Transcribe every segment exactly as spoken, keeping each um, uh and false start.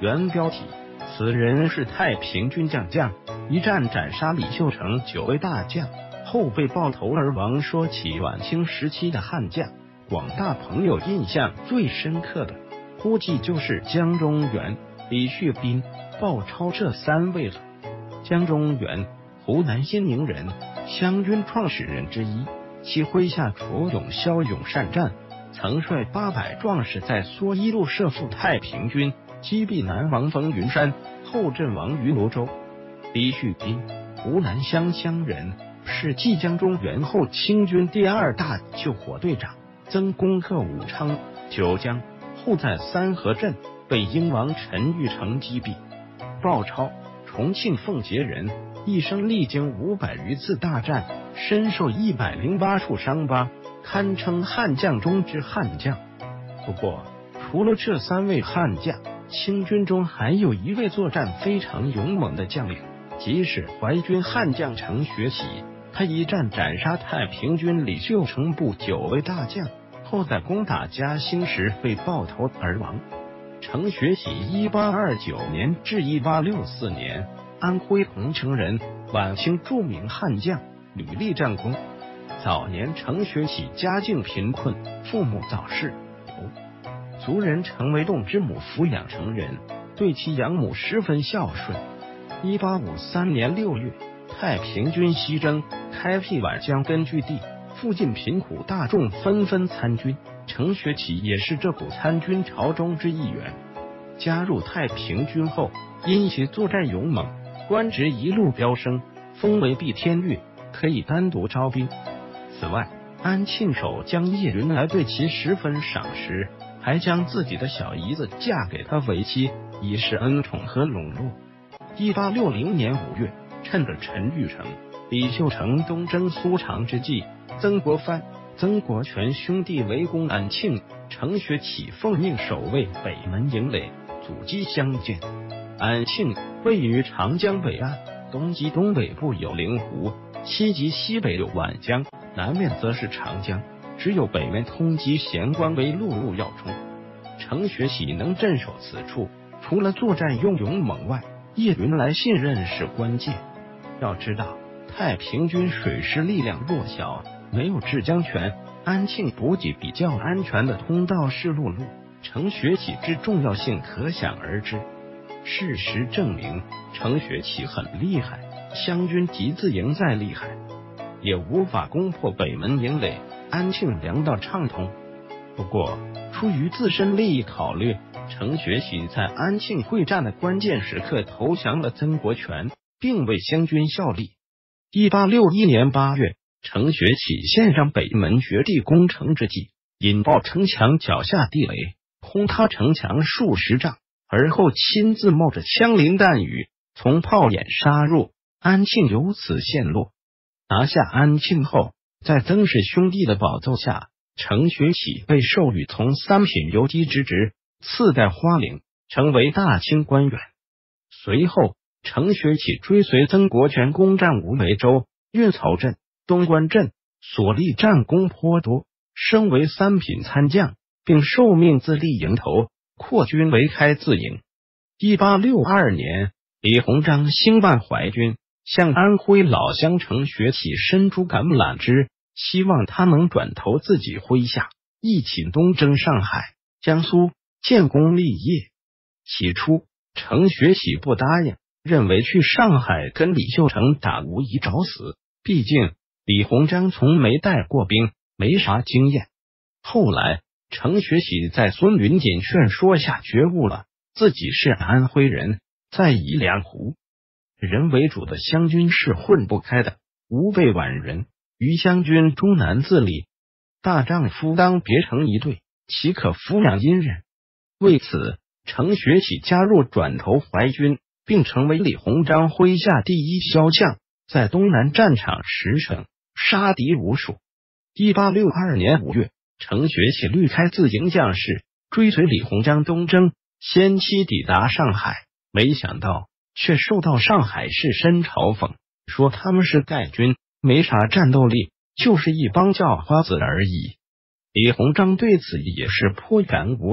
原标题：此人是太平军将将，一战斩杀李秀成九位大将，后被爆头而亡。说起晚清时期的悍将，广大朋友印象最深刻的，估计就是江中源、李旭斌、鲍超这三位了。江中源，湖南新宁人，湘军创始人之一，其麾下楚勇骁勇善战，曾率八百壮士在蓑衣路设伏太平军，击毙南王冯云山，后阵亡于泸州。李旭斌，湖南湘乡人，是继江中源后清军第二大救火队长，曾攻克武昌、九江，后在三河镇被英王陈玉成击毙。鲍超，重庆奉节人，一生历经五百余次大战，身受一百零八处伤疤，堪称悍将中之悍将。不过，除了这三位悍将，清军中还有一位作战非常勇猛的将领，即是淮军悍将程学启。他一战斩杀太平军李秀成部九位大将，后在攻打嘉兴时被爆头而亡。程学启一八二九年至一八六四年，安徽桐城人，晚清著名悍将，屡立战功。早年程学启家境贫困，父母早逝，族人成为动之母抚养成人，对其养母十分孝顺。一八五三年六月，太平军西征，开辟皖江根据地，附近贫苦大众纷纷参军，程学启也是这股参军潮中之一员。加入太平军后，因其作战勇猛，官职一路飙升，封为避天律，可以单独招兵。此外，安庆守将叶云来对其十分赏识，还将自己的小姨子嫁给他为妻，以示恩宠和笼络。一八六零年五月，趁着陈玉成、李秀成东征苏常之际，曾国藩、曾国荃兄弟围攻安庆，程学启奉命守卫北门营垒，阻击相见。安庆位于长江北岸，东及东北部有灵湖，西及西北有皖江，南面则是长江，只有北面通及咸关为陆路要冲。程学启能镇守此处，除了作战用勇猛外，叶云来信任是关键。要知道，太平军水师力量弱小，没有制江权，安庆补给比较安全的通道是陆路，程学启之重要性可想而知。事实证明，程学启很厉害，湘军集自营再厉害，也无法攻破北门营垒，安庆粮道畅通。不过，出于自身利益考虑，程学启在安庆会战的关键时刻投降了曾国荃，并为湘军效力。一八六一年八月，程学启献上北门绝地攻城之计，引爆城墙脚下地雷，轰塌城墙数十丈，而后亲自冒着枪林弹雨从炮眼杀入，安庆由此陷落。拿下安庆后，在曾氏兄弟的保奏下，程学启被授予从三品游击之职，次代花翎，成为大清官员。随后，程学启追随曾国荃攻占无为州、运曹镇、东关镇，所立战功颇多，升为三品参将，并受命自立营头，扩军为开字营。一八六二年，李鸿章兴办淮军，向安徽老乡程学启伸出橄榄枝，希望他能转投自己麾下，一起东征上海、江苏，建功立业。起初，程学启不答应，认为去上海跟李秀成打无疑找死，毕竟李鸿章从没带过兵，没啥经验。后来，程学启在孙云锦劝说下觉悟了，自己是安徽人，在宜良湖人为主的湘军是混不开的，吾辈皖人于湘军终难自立，大丈夫当别成一队，岂可抚养阴人？为此，程学启加入转投淮军，并成为李鸿章麾下第一骁将，在东南战场驰骋，杀敌无数。一八六二年五月，程学启率开字营将士追随李鸿章东征，先期抵达上海，没想到却受到上海士绅嘲讽，说他们是盖军，没啥战斗力，就是一帮叫花子而已。李鸿章对此也是颇感无奈，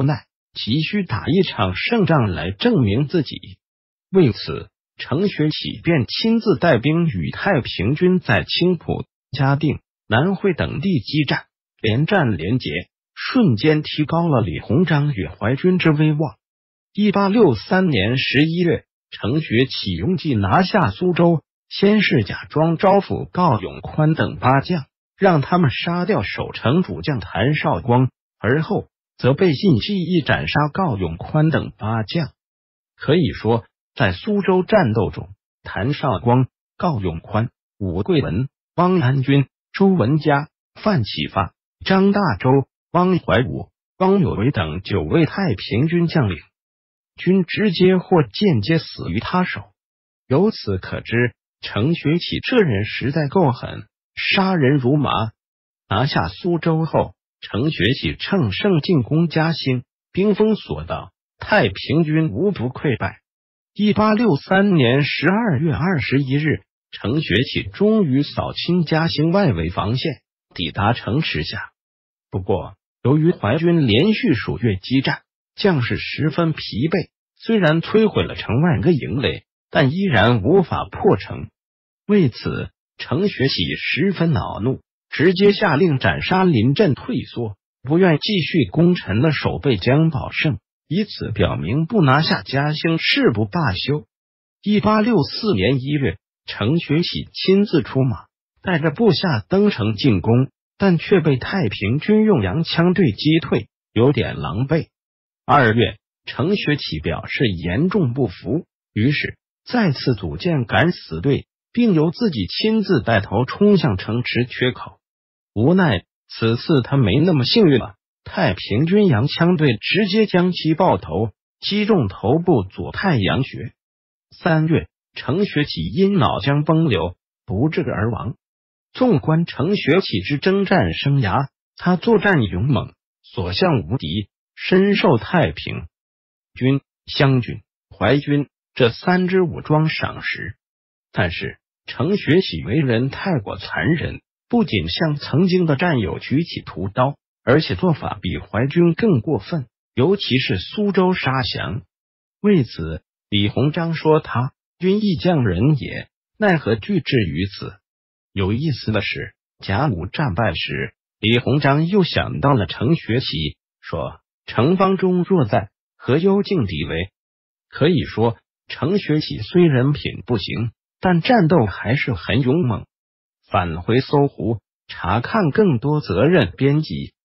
急需打一场胜仗来证明自己。为此，程学启便亲自带兵与太平军在青浦、嘉定、南会等地激战，连战连捷，瞬间提高了李鸿章与淮军之威望。一八六三年十一月，程学启拥骑拿下苏州，先是假装招抚告永宽等八将，让他们杀掉守城主将谭绍光，而后则背信弃义斩杀告永宽等八将。可以说，在苏州战斗中，谭绍光、告永宽、武贵文、汪安军、周文嘉、范启发、张大洲、汪怀武、汪有为等九位太平军将领，均直接或间接死于他手。由此可知，程学启这人实在够狠，杀人如麻。拿下苏州后，程学启乘胜进攻嘉兴，兵锋所到，太平军无不溃败。一八六三年十二月二十一日，程学启终于扫清嘉兴外围防线，抵达城池下。不过，由于淮军连续数月激战，将士十分疲惫，虽然摧毁了城外个营垒，但依然无法破城。为此，程学启十分恼怒，直接下令斩杀临阵退缩、不愿继续攻城的守备姜宝胜，以此表明不拿下嘉兴誓不罢休。一八六四年一月，程学启亲自出马，带着部下登城进攻，但却被太平军用洋枪队击退，有点狼狈。二月，程学启表示严重不服，于是再次组建敢死队，并由自己亲自带头冲向城池缺口。无奈此次他没那么幸运了，太平军洋枪队直接将其爆头，击中头部左太阳穴。三月，程学启因脑浆崩流不治而亡。纵观程学启之征战生涯，他作战勇猛，所向无敌，深受太平军、湘军、淮军这三支武装赏识。但是程学启为人太过残忍，不仅向曾经的战友举起屠刀，而且做法比淮军更过分，尤其是苏州杀降。为此，李鸿章说他军亦将人也，奈何惧至于此。有意思的是，甲午战败时，李鸿章又想到了程学启，说程方中若在，何忧敬敌为？可以说，程学启虽人品不行，但战斗还是很勇猛。返回搜狐，查看更多责任编辑。